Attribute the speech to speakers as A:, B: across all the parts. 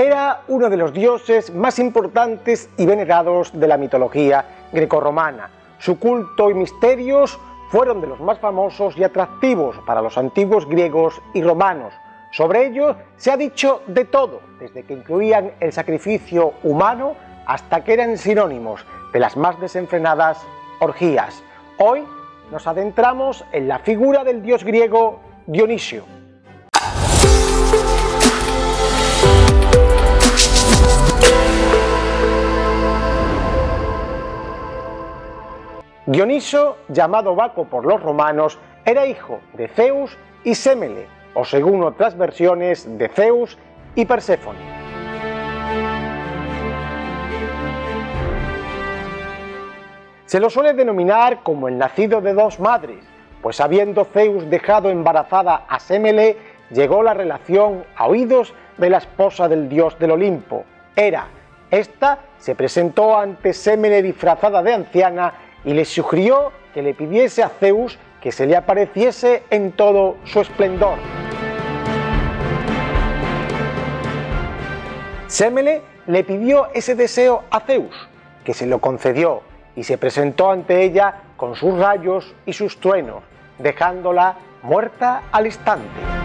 A: Era uno de los dioses más importantes y venerados de la mitología grecorromana. Su culto y misterios fueron de los más famosos y atractivos para los antiguos griegos y romanos. Sobre ellos se ha dicho de todo, desde que incluían el sacrificio humano hasta que eran sinónimos de las más desenfrenadas orgías. Hoy nos adentramos en la figura del dios griego Dionisio. Dioniso, llamado Baco por los romanos, era hijo de Zeus y Sémele, o según otras versiones, de Zeus y Perséfone. Se lo suele denominar como el nacido de dos madres, pues habiendo Zeus dejado embarazada a Sémele, llegó la relación a oídos de la esposa del dios del Olimpo, Hera. Esta se presentó ante Sémele disfrazada de anciana y le sugirió que le pidiese a Zeus que se le apareciese en todo su esplendor. Sémele le pidió ese deseo a Zeus, que se lo concedió, y se presentó ante ella con sus rayos y sus truenos, dejándola muerta al instante.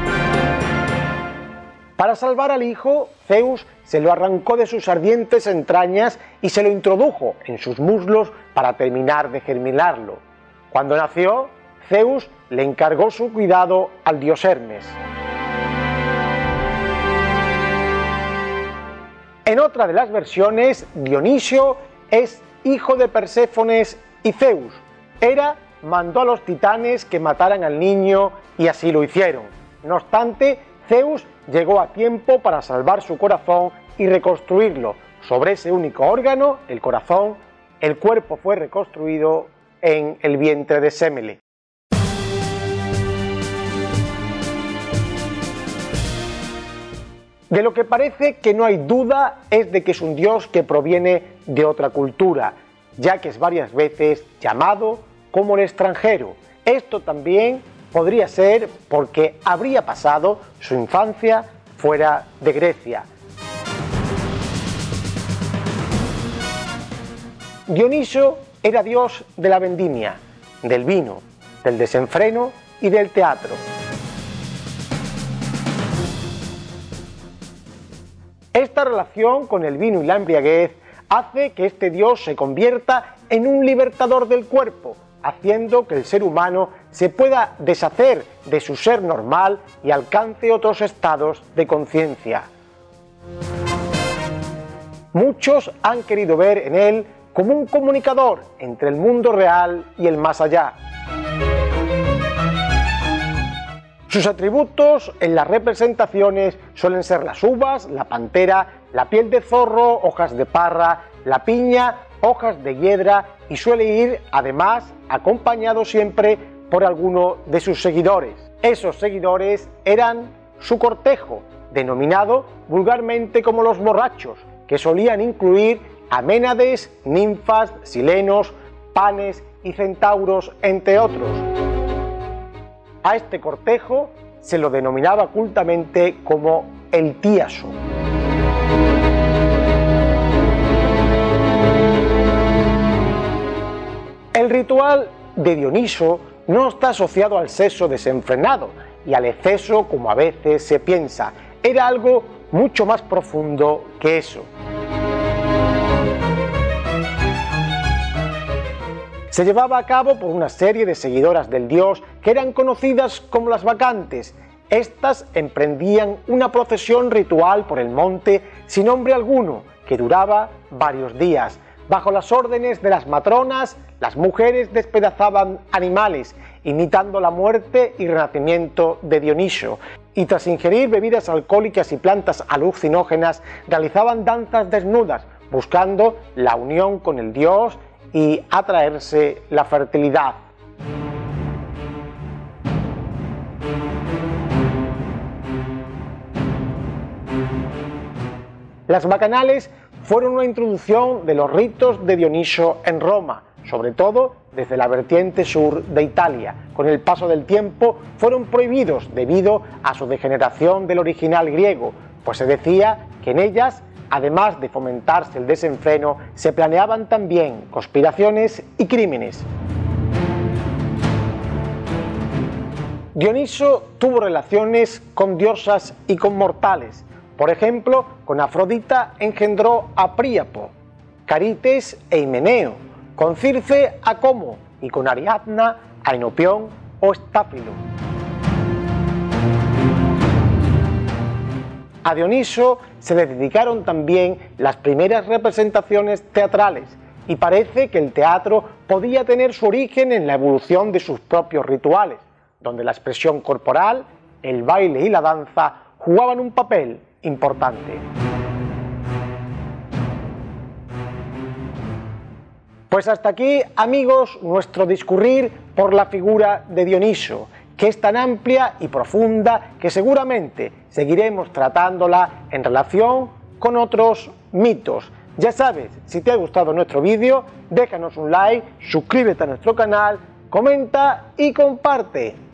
A: Para salvar al hijo, Zeus se lo arrancó de sus ardientes entrañas y se lo introdujo en sus muslos para terminar de germinarlo. Cuando nació, Zeus le encargó su cuidado al dios Hermes. En otra de las versiones, Dionisio es hijo de Perséfones y Zeus. Hera mandó a los titanes que mataran al niño y así lo hicieron. No obstante, Zeus llegó a tiempo para salvar su corazón y reconstruirlo. Sobre ese único órgano, el corazón, el cuerpo fue reconstruido en el vientre de Sémele. De lo que parece que no hay duda es de que es un dios que proviene de otra cultura, ya que es varias veces llamado como el extranjero. Esto también podría ser porque habría pasado su infancia fuera de Grecia. Dioniso era dios de la vendimia, del vino, del desenfreno y del teatro. Esta relación con el vino y la embriaguez hace que este dios se convierta en un libertador del cuerpo, haciendo que el ser humano se pueda deshacer de su ser normal y alcance otros estados de conciencia. Muchos han querido ver en él como un comunicador entre el mundo real y el más allá. Sus atributos en las representaciones suelen ser las uvas, la pantera, la piel de zorro, hojas de parra, la piña, hojas de hiedra, y suele ir además acompañado siempre por alguno de sus seguidores. Esos seguidores eran su cortejo, denominado vulgarmente como los borrachos, que solían incluir a Ménades, ninfas, silenos, panes y centauros, entre otros. A este cortejo se lo denominaba cultamente como el tíaso. El ritual de Dioniso no está asociado al sexo desenfrenado y al exceso como a veces se piensa. Era algo mucho más profundo que eso. Se llevaba a cabo por una serie de seguidoras del dios que eran conocidas como las bacantes. Estas emprendían una procesión ritual por el monte sin nombre alguno, que duraba varios días. Bajo las órdenes de las matronas, las mujeres despedazaban animales, imitando la muerte y renacimiento de Dioniso, y tras ingerir bebidas alcohólicas y plantas alucinógenas, realizaban danzas desnudas, buscando la unión con el dios y atraerse la fertilidad. Las bacanales fueron una introducción de los ritos de Dioniso en Roma, sobre todo desde la vertiente sur de Italia. Con el paso del tiempo fueron prohibidos debido a su degeneración del original griego, pues se decía que en ellas, además de fomentarse el desenfreno, se planeaban también conspiraciones y crímenes. Dioniso tuvo relaciones con diosas y con mortales. Por ejemplo, con Afrodita engendró a Príapo, Carites e Himeneo, con Circe a Como y con Ariadna a Enopión o Estáfilo. A Dioniso se le dedicaron también las primeras representaciones teatrales y parece que el teatro podía tener su origen en la evolución de sus propios rituales, donde la expresión corporal, el baile y la danza jugaban un papel importante. Pues hasta aquí, amigos, nuestro discurrir por la figura de Dioniso, que es tan amplia y profunda que seguramente seguiremos tratándola en relación con otros mitos. Ya sabes, si te ha gustado nuestro vídeo, déjanos un like, suscríbete a nuestro canal, comenta y comparte.